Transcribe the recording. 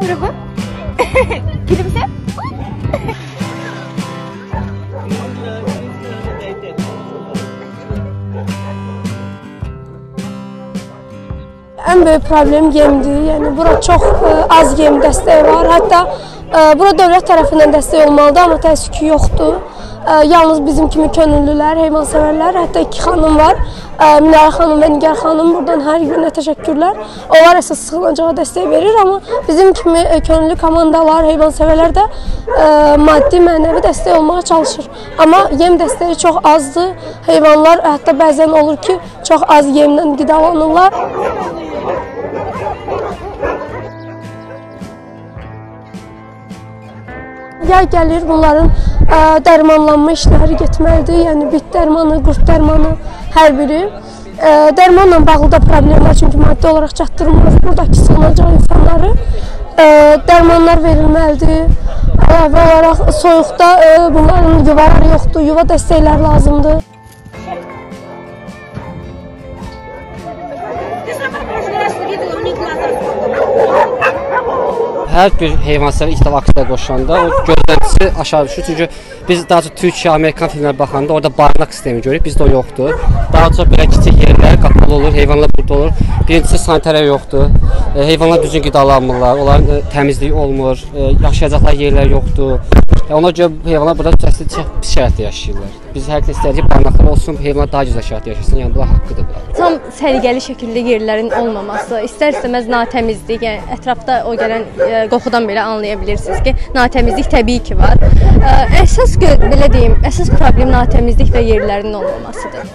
Merhaba. Gülümse. En büyük problem yemdir. Yani burada çox az yem dəstəyi var. Hətta burada dövlət tərəfindən dəstək olmalıdır, amma təəssüf ki yoxdur. Yalnız bizim kimi könüllülər, heyvansevərlər, hətta 2 xanım var. Minara xanım və Nigar xanım, buradan hər günə təşəkkürlər. Onlar əsas sığınacağa dəstək verir, amma bizim kimi könüllü komandalar, heyvansevərlər də maddi, mənəvi dəstək olmağa çalışır. Amma yem dəstəyi çox azdır. Heyvanlar hətta bəzən olur ki, çox az yemlə qidalanırlar. Yay gəlir, bunların dərmanlanma işləri getməlidir. Yəni bit dərmanı, qurd dərmanı, hər biri. Dərmanla bağlı da problem var, çünki maddi olaraq çatdırmır buradakı sığınacaq insanları. Dərmanlar verilməlidir. Əlavə olaraq soyuqda bunların yuvaları yoxdur, yuva dəstəkləri lazımdır. Hər bir heyvansevər ilk dəfə aksiyaya qoşulanda o gözləntisi aşağı düşür. Çünki biz daha çox Türkiyə, Amerikan filmlərə baxanda orada barınaq sistemi görürük, bizdə o yoxdur. Daha çox belə kiçik yerlər qapalı olur, heyvanlar burada olur. Birincisi sanitariya yoxdur, heyvanlar düzgün qidalanmırlar, onların təmizliyi olmur, yaşayacaqları yerlər yoxdur. Ona görə heyvanlar burada çox pis şəraitdə yaşayırlar. Biz hər kəs istəyirik ki, barınaqlar olsun, heyvanlar daha gözəl şəraitdə yaşasın, yəni bunlar haqqıdır. Tam səliqəli şəkildə yerlərin olmaması, istər-istəməz natəmizlik, yəni ətrafda o gələn qoxudan belə anlaya bilirsiniz ki, natəmizlik təbii ki var. Əsas belə deyim, əsas problem natəmizlik və yerlərin olmamasıdır.